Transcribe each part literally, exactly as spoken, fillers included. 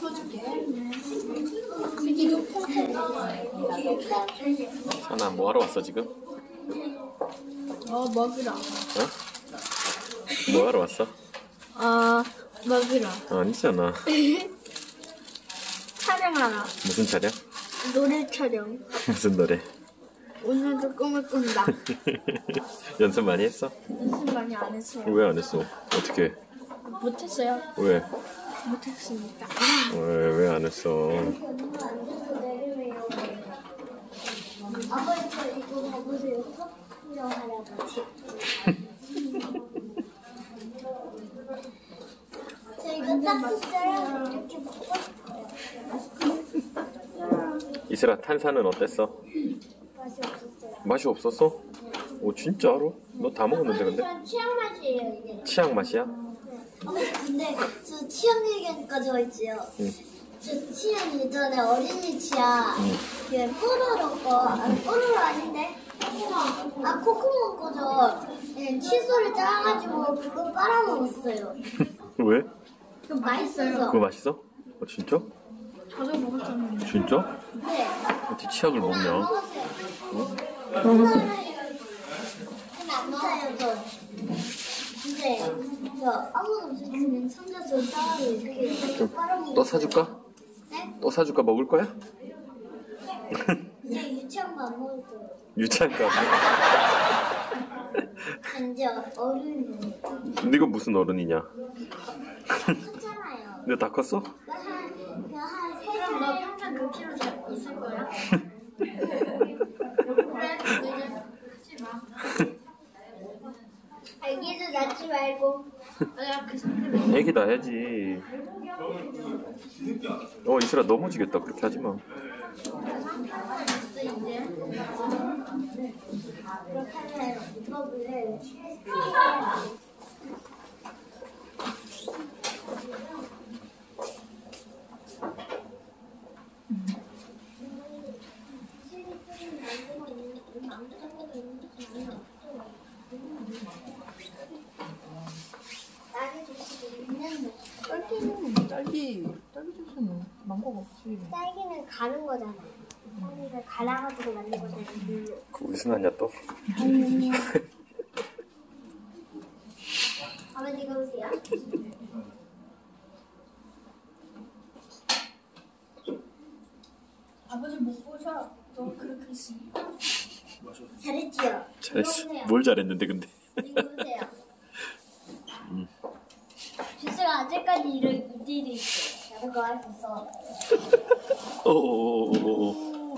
선아 뭐하러 왔어 지금? 어 먹으러. 어? 뭐하러 왔어? 어 먹으러. 아니잖아. 촬영하러. 무슨 촬영? 노래 촬영. 무슨 노래? 오늘도 꿈을 꾼다. 연습 많이 했어? 연습 많이 안 했어요. 왜 안 했어? 어떻게? 못했어요. 왜? 못했으니까. 왜 왜 안 했어? 아버지 저 이거 봐보세요. 이런 할아버지. 저 이거 딱 이렇게 먹고 싶어요. 이슬아 탄산은 어땠어? 맛이 없었어요. 맛이 없었어? 오 진짜로? 너 다 먹었는데 근데? 저 취향 맛이에요 이게. 치약 맛이야? 어머니 근데 저 취향 얘기하니까 저 있지요. 응. 저 취향 예전에 어린이 취향 응. 그 뽀로로 거 아니 뽀로로 아닌데 코코몽 아 코코몽 거죠. 예, 칫솔을 짜가지고 그거 빨아먹었어요. 왜? 그 맛있어서. 그거 맛있어? 어 진짜? 저도 먹었었는데. 진짜? 네. 어떻게 치약을 안 먹냐? 먹었어요. 어? 근데 안 먹어요 저. 근데 저 아무도 없이 그냥 손자서 따로 이렇게 빨아먹었어요. 또 사줄까? 네? 또 사줄까? 먹을 거야? 그냥 유치원만 안 먹을 거예요. 유치한가? 이제 어른이 네가 무슨 어른이냐? 크잖아요. 너 다 컸어? 한그한 세 그럼 너 살. 평생 그 키로 잘 있을 거야? 그래, 이제 크지 마. 애기도 낳지 말고. 내가 그 상태로. 애기 낳아야지. 어 이슬아 넘어지겠다. 그렇게 하지 마. 이제 그렇게 하면 이법을 딸기 주스 있는 딸기는 딸기 딸기 주스는 망고가 없지. 딸기는 가는 거잖아. 딸기를 갈아가지고 만든 거잖아. 물로. 그 무슨 하냐 또? 아버지 이거 보세요. 아버지 못 보셔. 너 그렇게 있으니. 잘했지요? 잘했어. 이거 보세요. 뭘 잘했는데 근데? 이거 보세요. 주스가 아직까지 이런 이들이 있어. 나도 그거 할 수 있어. 오오오오오.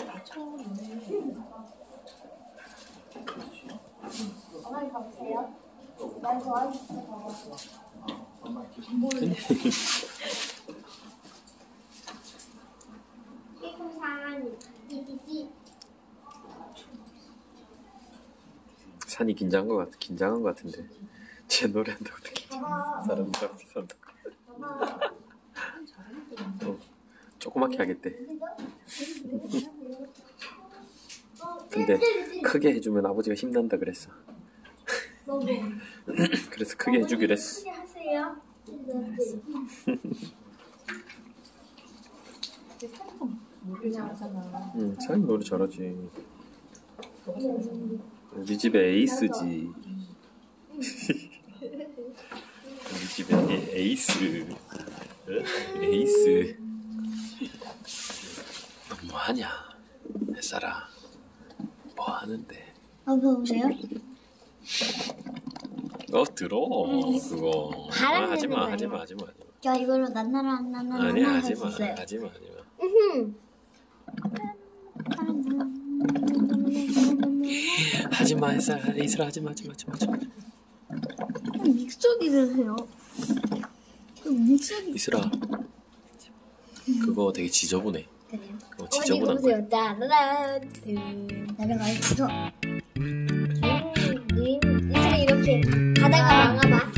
어머니 가보세요. 날 도와줄 수 있어. 일공사한 이디디. 산이 긴장한 것 같 긴장한 것 같은데. 제 노래한다고 되게 봐봐. 사람들 앞에 산다. 봐봐. 어, 조그맣게 하겠대. 근데 크게 해주면 아버지가 힘난다 그랬어. 그래서 크게 해주기로 했어. 크게 하세요. 노래 잘하잖아. 응, 산이 노래 잘하지. 우리 집에 에이스지. 우리 집에 에, 에이스. 어? 에이스. 너 뭐하냐? 햇살아. 뭐 하는데? 어, 보세요. 너 들어 그거. 바람 아, 하지마 내는 하지마 거예요. 하지마 하지마. 저 이걸로 난나라 난나라 아니야 난나라 하지마 했었어요. 하지마 하지마. 하지마 햇살 에이스라 하지마 하지마 하지마 하지마. 믹서기를 해요. 그 믹서기. 이슬아 그거 되게 지저분해. 그래요. 그거 어머니 이거 지저분한 거야. 보세요. 따라란 날아가 있어. 님 이슬이 이렇게 가다가 망아봐.